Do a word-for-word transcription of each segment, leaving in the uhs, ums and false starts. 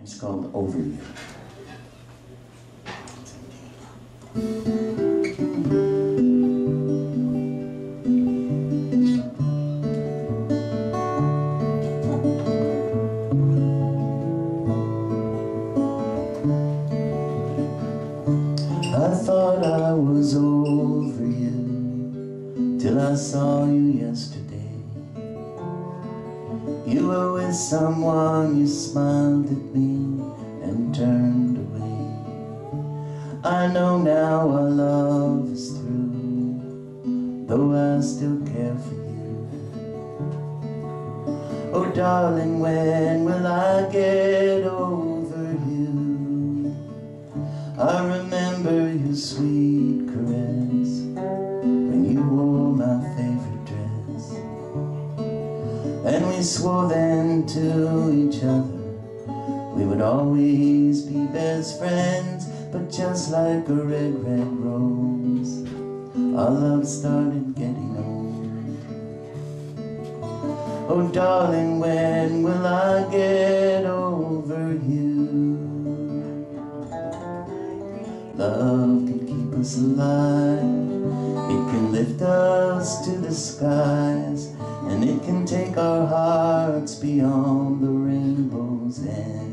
It's called Over You. I thought I was over you till I saw you yesterday. You were with someone, you smiled at me and turned away. I know now our love is through, though I still care for you. Oh darling, when will I get over you? I remember your sweet caress when you wore my favorite dress, and we swore then to each other we would always be best friends. But just like a red, red rose, our love started getting old. Oh darling, when will I get over you? Love can keep us alive, it can lift us to the skies, and it can take our hearts beyond the rainbow's end.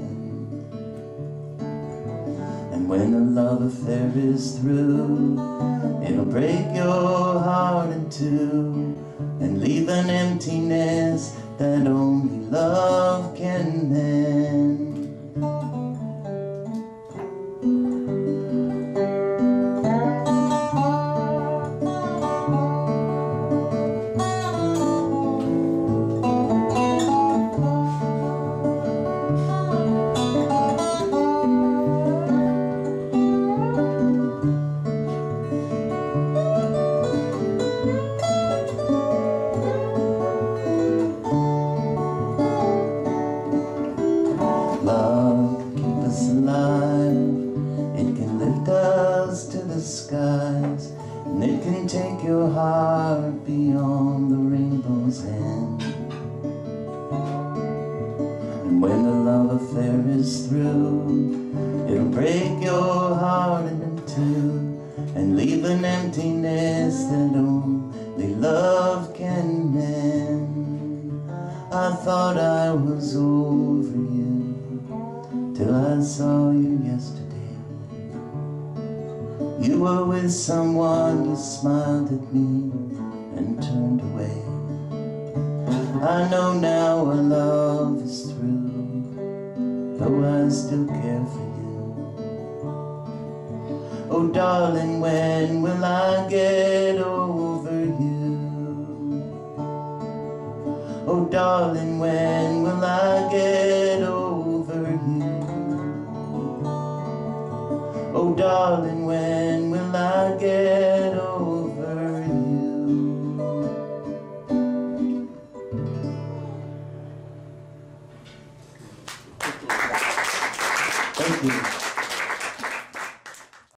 And when a love affair is through, it'll break your heart in two and leave an emptiness that only love can mend. Love can keep us alive, it can lift us to the skies, and it can take your heart beyond the rainbow's end. And when the love affair is through, it'll break your heart in two and leave an emptiness that only love can mend. I thought I was over you till I saw you yesterday. You were with someone, you smiled at me and turned away. I know now our love is through, though I still care for you. Oh darling, when will I get over you? Oh darling, when will I get over you? Oh darling, when will I get over you? Thank you.